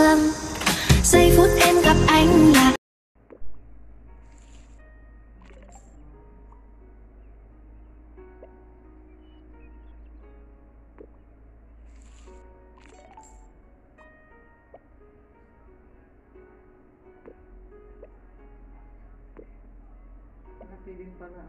thương. Giây phút em gặp anh là Napiling pala.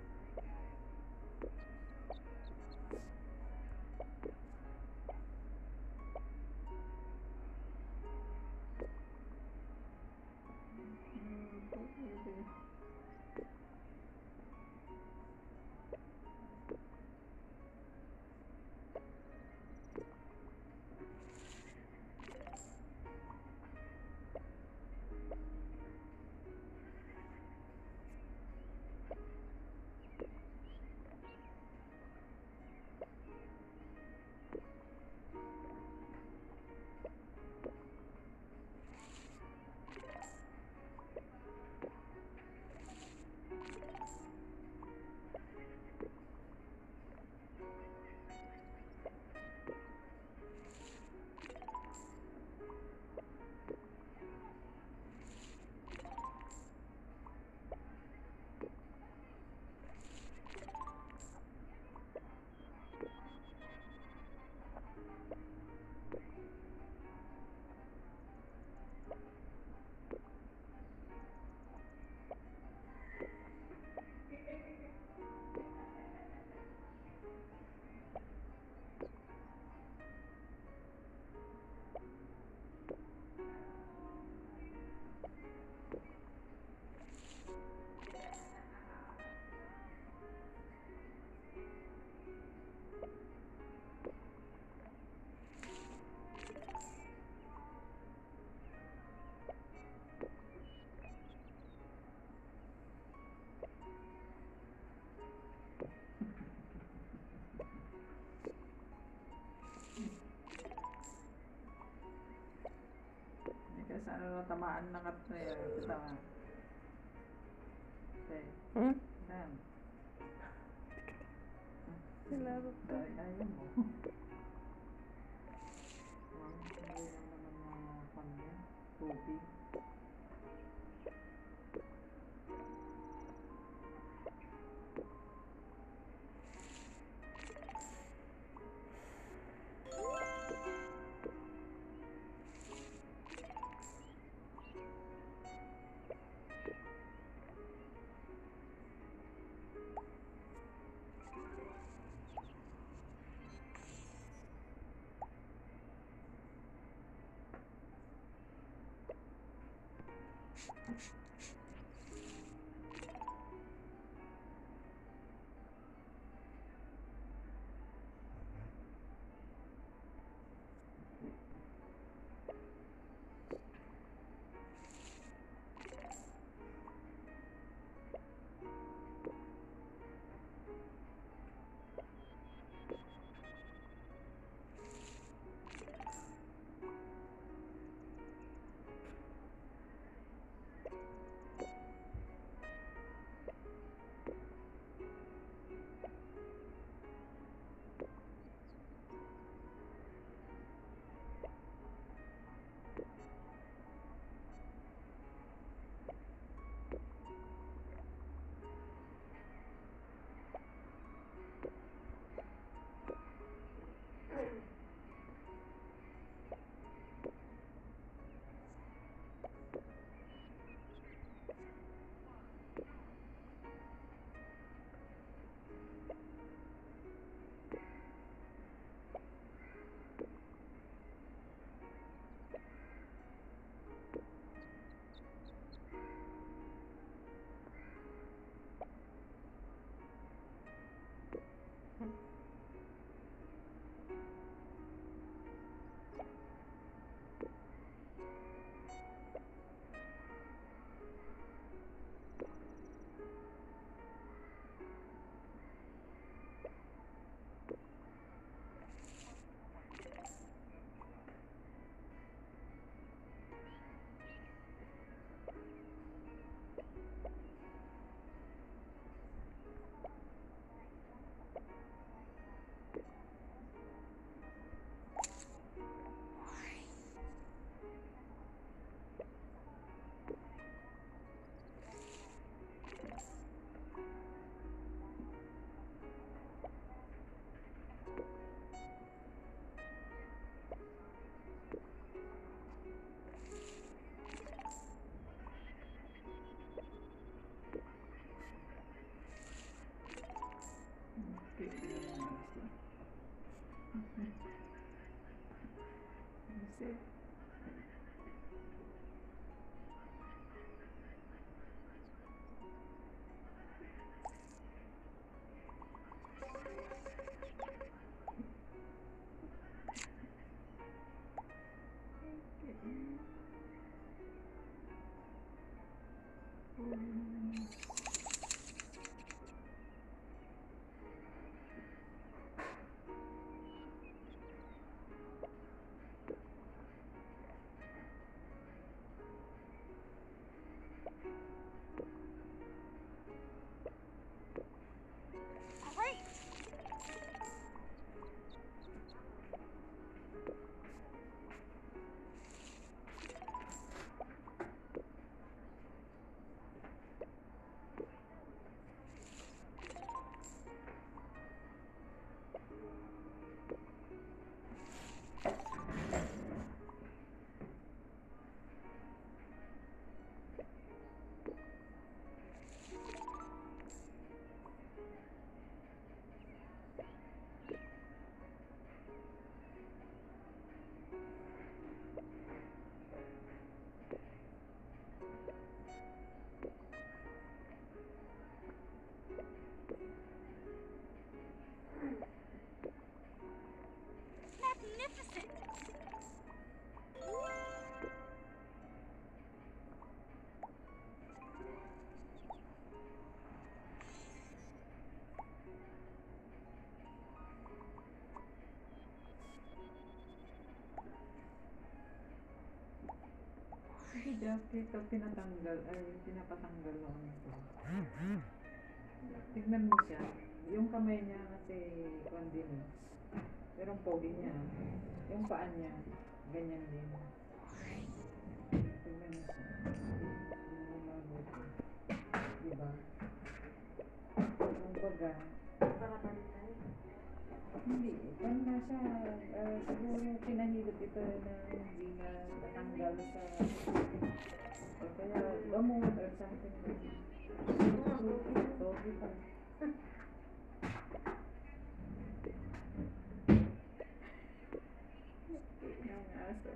Ano tamaan na kat na yan. Tama. Okay. Yan. Nilaro to. Ayaw mo. Hindi lang naman na kanya. Tubig. kasi. Dati ito pinatanggal, ay pinapatanggal noon ito. Tignan mo siya. Yung kamay niya kasi kwan din. Pero ang pogi niya. Yung paa niya, ganyan din. Tignan mo siya. Yung mabuti. Diba? Ang baga. Hindi. Kwan na siya. Siguro pinahilot ito na hindi na natanggal sa... Kaya gamot or something. Ito, diba? Yung aso.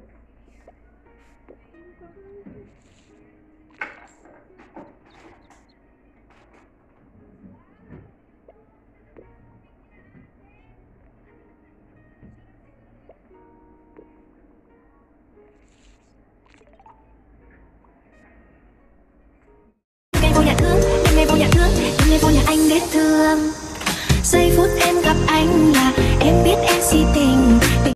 Ngày vô nhà thương, đêm ngày vô nhà thương, đêm ngày vô nhà anh để thương. Giây phút em gặp anh là em biết em si tình.